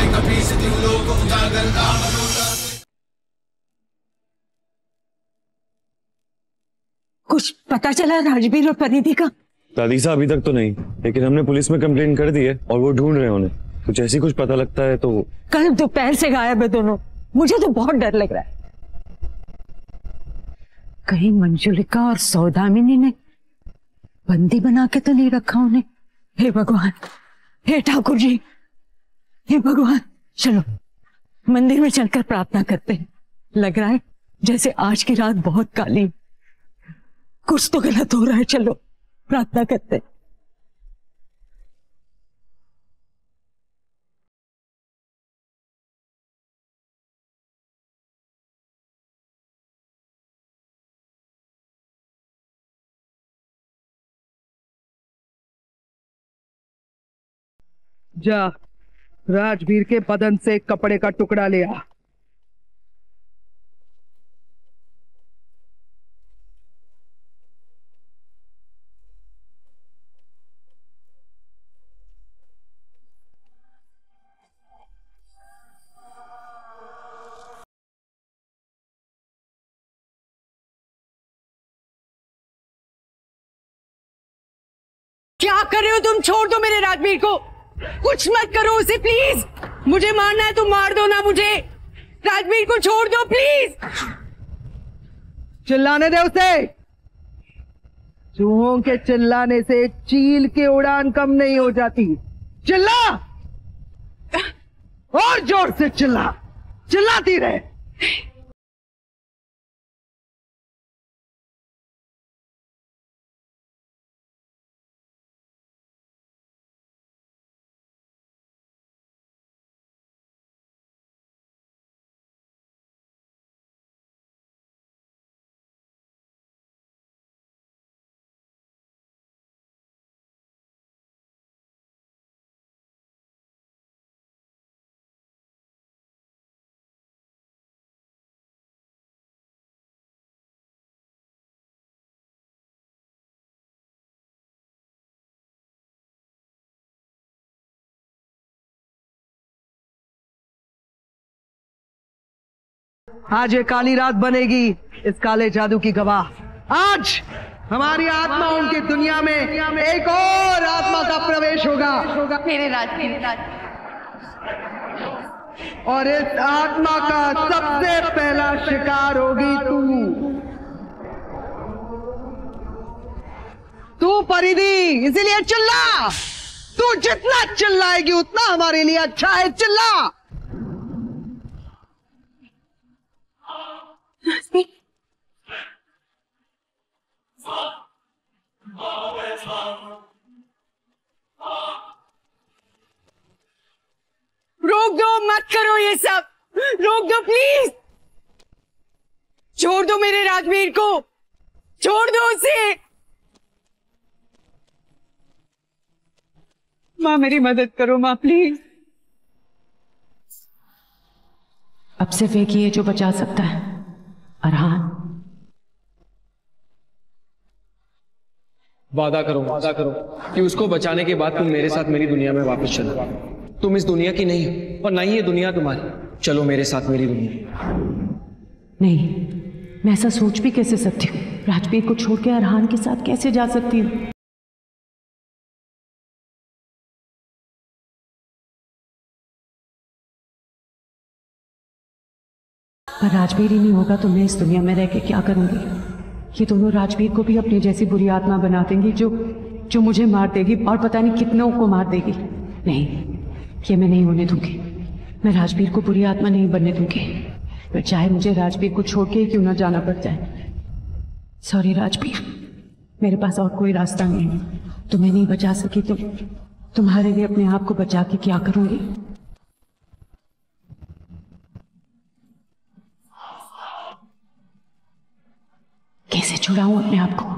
कुछ पता चला राजवीर और परिधि का? दादी साहब अभी तक तो नहीं, लेकिन हमने पुलिस में कंप्लेंट कर दी है और वो ढूंढ रहे हैं उन्हें। कुछ ऐसी कुछ पता लगता है तो। कल दोपहर से गायब है दोनों। मुझे तो बहुत डर लग रहा है। कहीं मंजुलिका और सौदामिनी ने बंदी बना के तो नहीं रखा उन्हें। हे भगवान, हे ठाकुर जी, हे भगवान। चलो मंदिर में चलकर प्रार्थना करते हैं। लग रहा है जैसे आज की रात बहुत काली। कुछ तो गलत हो रहा है। चलो प्रार्थना करते हैं। जा राजवीर के बदन से कपड़े का टुकड़ा ले आ। क्या कर रहे हो तुम? छोड़ दो मेरे राजवीर को। कुछ मत करो उसे प्लीज। मुझे मारना है तो मार दो ना मुझे। राजवीर को छोड़ दो प्लीज। चिल्लाने दे उसे। चूहों के चिल्लाने से चील की उड़ान कम नहीं हो जाती। चिल्ला और जोर से चिल्ला। चिल्लाती रहे। आज ये काली रात बनेगी इस काले जादू की गवाह। आज हमारी आत्मा उनकी दुनिया में एक और आत्मा का प्रवेश होगा। मेरे राजवीर। और इस आत्मा का सबसे पहला शिकार होगी तू परिधि। इसीलिए चिल्ला। तू जितना चिल्लाएगी उतना हमारे लिए अच्छा है। चिल्ला। रोक दो, मत करो ये सब। रोक दो प्लीज। छोड़ दो मेरे राजवीर को। छोड़ दो उसे। माँ मेरी मदद करो माँ प्लीज। अब सिर्फ एक ही है जो बचा सकता है, अरहान। वादा करो कि उसको बचाने के बाद तुम मेरे साथ मेरी दुनिया में वापस चलो। तुम इस दुनिया की नहीं हो और ना ही ये दुनिया तुम्हारी। चलो मेरे साथ मेरी दुनिया। नहीं, मैं ऐसा सोच भी कैसे सकती हूँ? राजवीर को छोड़ के अरहान के साथ कैसे जा सकती हूँ? पर राजवीर ही नहीं होगा तो मैं इस दुनिया में रह के क्या करूंगी? ये दोनों राजवीर को भी अपनी जैसी बुरी आत्मा बना देंगी जो मुझे मार देगी और पता नहीं कितनों को मार देगी। नहीं, ये मैं नहीं होने दूंगी। मैं राजवीर को बुरी आत्मा नहीं बनने दूंगी। मैं चाहे मुझे राजवीर को छोड़ के ही क्यों ना जाना पड़ जाए। सॉरी राजवीर, मेरे पास और कोई रास्ता नहीं है। तुम्हें नहीं बचा सकी तो तुम्हारे लिए अपने आप को बचा के क्या करूंगी? कैसे छुड़ाऊं अपने आप को?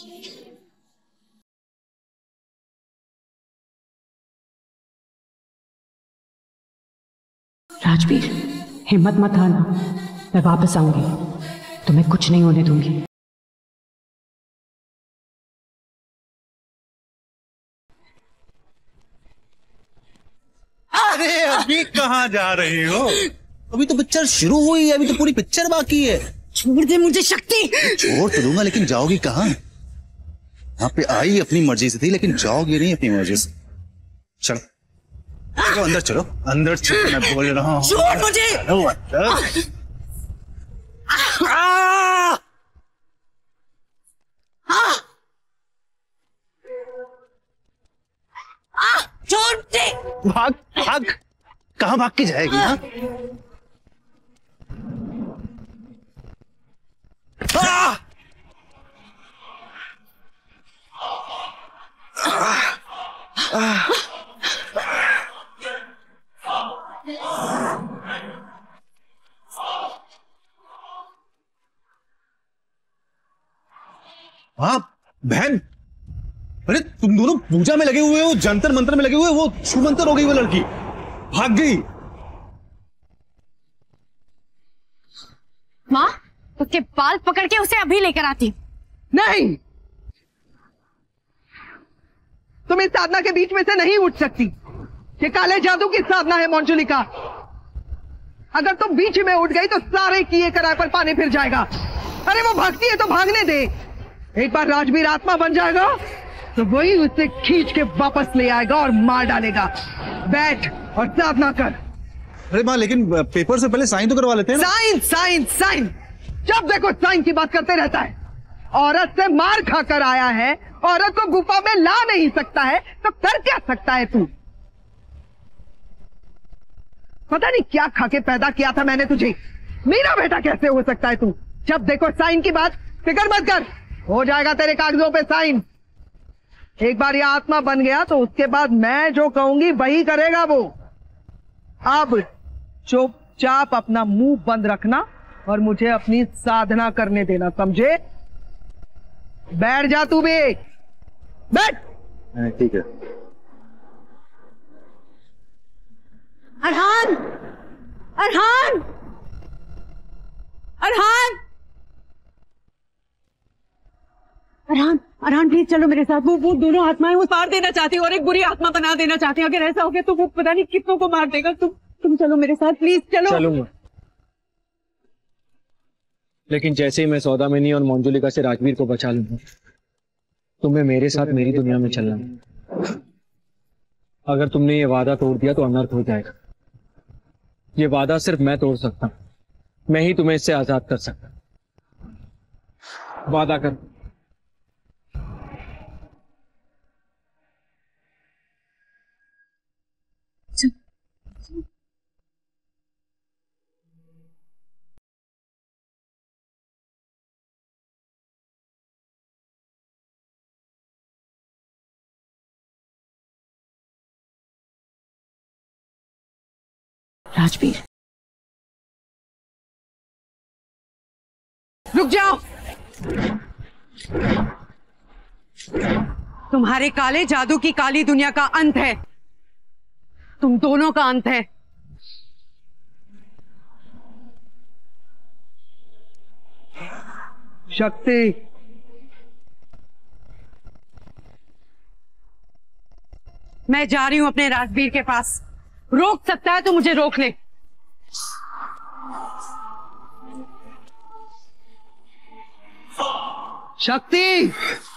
राजवीर, हिम्मत मत हारना, मैं वापस आऊंगी, तुम्हें कुछ नहीं होने दूंगी। अरे अभी कहाँ जा रही हो? अभी तो पिक्चर शुरू हुई है, अभी तो पूरी पिक्चर बाकी है। छोड़ दे मुझे शक्ति। छोड़ तो दूंगा, लेकिन जाओगी कहाँ? यहाँ पे आई अपनी मर्जी से थी, लेकिन जाओगी नहीं अपनी मर्जी से। चलो चलो अंदर चलो, अंदर चलो, मैं बोल रहा हूँ। छोड़ मुझे। चलो अंदर। छोड़ दे। भाग भाग, कहाँ भाग के जाएगी? हाँ बहन, अरे तुम दोनों पूजा में लगे हुए हो, जंतर मंत्र में लगे हुए हो, वो छुमंतर हो गई वो लड़की, भाग गई। माँ, उसके बाल पकड़ के उसे अभी लेकर आती। नहीं, तुम इस साधना के बीच में से नहीं उठ सकती। ये काले जादू की साधना है मंजुलिका। अगर तुम बीच में उठ गई तो सारे किए कराए पर पानी फिर जाएगा। अरे वो भागती है तो भागने दे। एक बार राजवीर आत्मा बन जाएगा तो वही उसे खींच के वापस ले आएगा और मार डालेगा। बैठ और साधना कर। अरे माँ, लेकिन पेपर से पहले साइन तो करवा लेते हैं ना। साइन साइन साइन, जब देखो साइन की बात करते रहता है। औरत से मार खाकर आया है, औरत को गुफा में ला नहीं सकता है तो कर क्या सकता है तू? पता नहीं क्या खा के पैदा किया था मैंने तुझे। मेरा बेटा कैसे हो सकता है तू? जब देखो साइन की बात, फिक्र मत कर, हो जाएगा तेरे कागजों पे साइन। एक बार ये आत्मा बन गया तो उसके बाद मैं जो कहूंगी वही करेगा वो। अब चुपचाप अपना मुंह बंद रखना और मुझे अपनी साधना करने देना, समझे? बैठ जा तू भी, बैठ। ठीक है। अरहान, अरहान, अरहान, अरहान, अरहान प्लीज चलो मेरे साथ। वो दोनों आत्माएं वो मार देना चाहती है और एक बुरी आत्मा बना देना चाहती है। अगर ऐसा हो गया तो वो पता नहीं कितनों को मार देगा। तुम चलो मेरे साथ प्लीज, चलो। चलूंगा, लेकिन जैसे ही मैं सौदामिनी और मंजुलिका से राजवीर को बचा लूंगा, तुम्हें मेरे साथ मेरी दुनिया में चलना है। अगर तुमने ये वादा तोड़ दिया तो अनर्थ हो जाएगा। ये वादा सिर्फ मैं तोड़ सकता हूं, मैं ही तुम्हें इससे आजाद कर सकता। वादा कर। राजवीर, रुक जाओ। तुम्हारे काले जादू की काली दुनिया का अंत है, तुम दोनों का अंत है। शक्ति, मैं जा रही हूं अपने राजवीर के पास। रोक सकता है तो मुझे रोक ले। शक्ति,